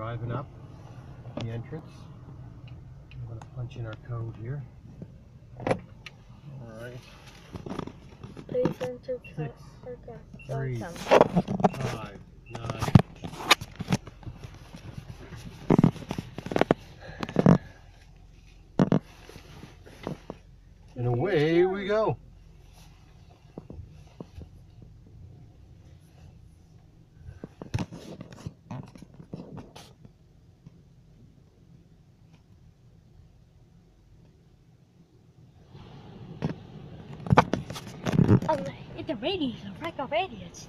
driving up the entrance. I'm going to punch in our code here. Alright. Please enter 6, 3, welcome. 5, 9. And away we go. It's a radius, a record radius.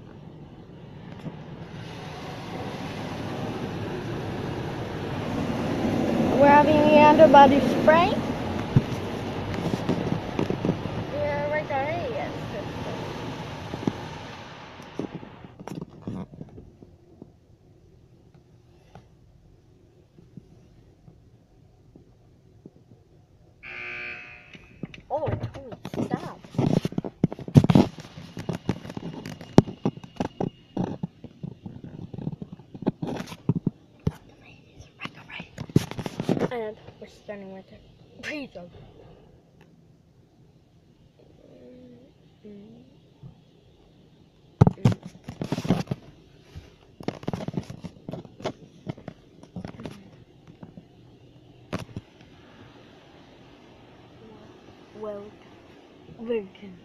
We're having the underbody spray. Yeah, record radius. Oh, it told me to stop. And we're starting with a pre-zone. Welcome.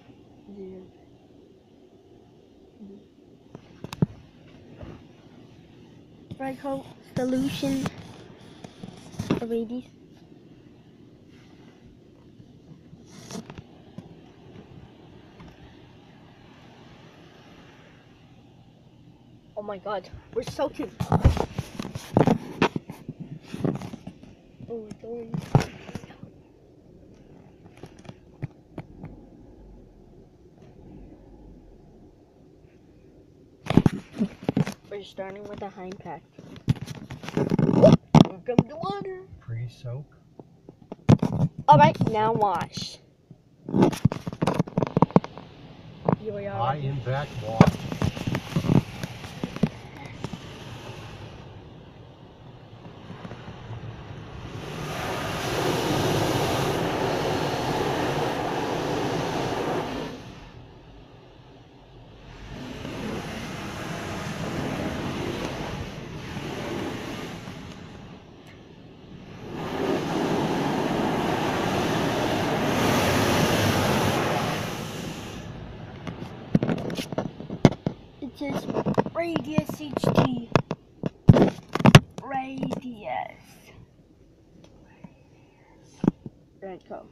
Record solution radius. Oh my god, we're soaking. Oh, it's going. We're starting with a high impact. Here comes the water. Pre-soak. Alright, now wash. Here we are. High impact wash. It says radius HT. Radius. Right, go.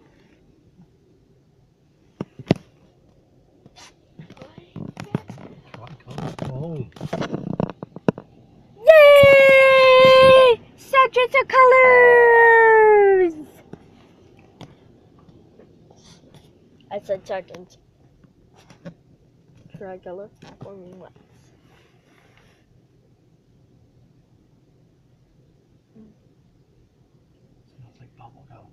Oh. Yay! Subjects of colors! I said seconds. Tricolor forming wax. Smells like bubble gum.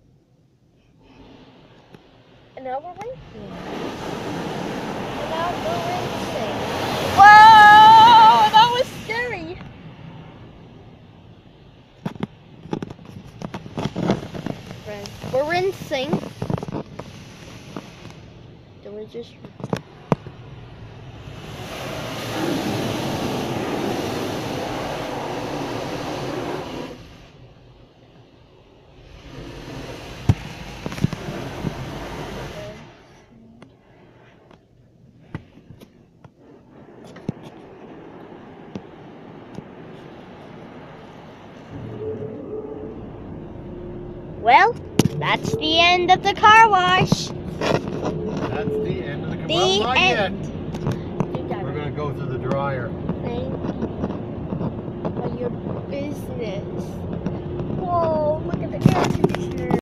And now we're rinsing. And now we're rinsing. Whoa! That was scary. We're rinsing. Then we just. Well, that's the end of the car wash. That's the end of the The well, not end. yet. We're going to go through the dryer. For your business. Whoa, look at the air conditioner.